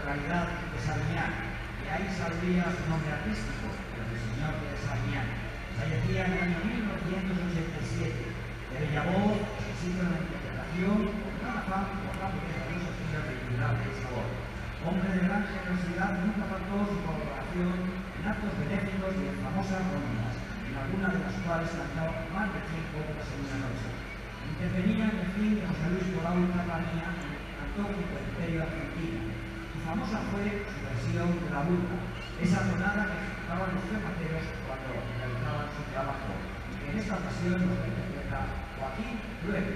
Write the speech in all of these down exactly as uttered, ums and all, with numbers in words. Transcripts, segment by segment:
localidad de Sarmián. De ahí saldría su nombre artístico, el del señor de Sarmián. Fallecía en el año mil novecientos ochenta y siete. De bella voz, exquisito en la interpretación, con gran afán por la pureza de los estilos de indudable sabor. Hombre de gran generosidad, nunca faltó su colaboración en actos benéficos y en famosas rondas, en algunas de las cuales cantaba más de cien coplas en una noche. Intervenía en el fin de José Luis Colau y Carranía, cantó junto al Imperio Argentino, y famosa fue su versión de la burla, esa tonada que ejecutaban los remateros cuando realizaban su trabajo, y que en esta ocasión nos interpreta Joaquín Luego.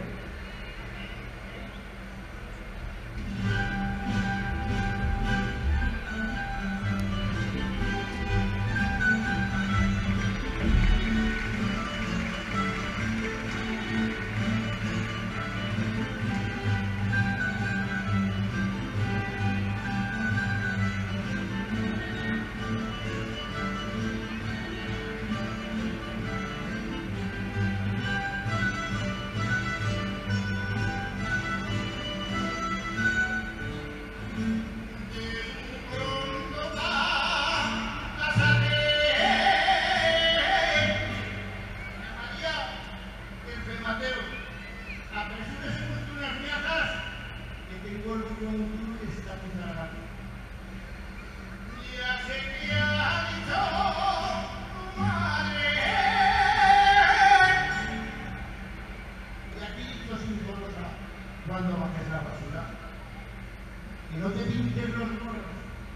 Cuando bajes la basura y no te pintes los moros,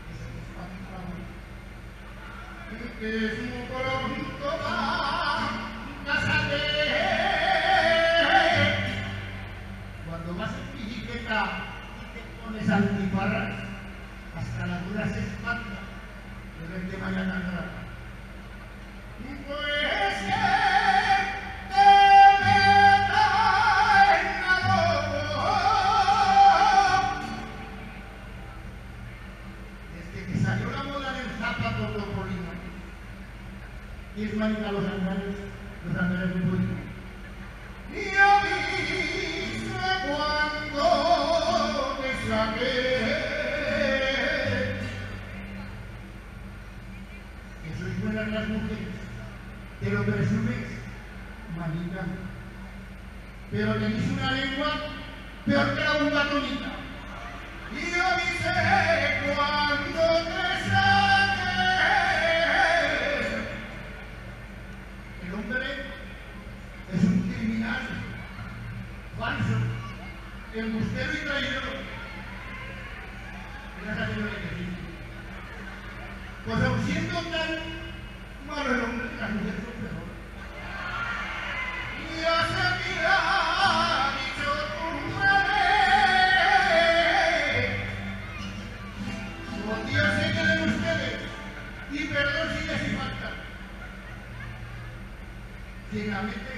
que es un pronto va, cásate. Cuando vas en bicicleta y te pones antiparras, hasta la dura se espanta de verte mañana en rata. Pues que y es manita los andares, los andares de política. Y avisa cuando te saqué, que sois buenas las mujeres, te lo presumes, manita, pero tenéis una lengua peor que la bomba atómica. Y avisé cuando te saqué. Es un criminal falso, embustero y traidor. Gracias a Dios que sí. Pues aun siendo tan malo el hombre, las mujeres son peor. Y hace mirar, dicho tu madre. Por Dios se queden ustedes, y perdón si les falta. Si la mente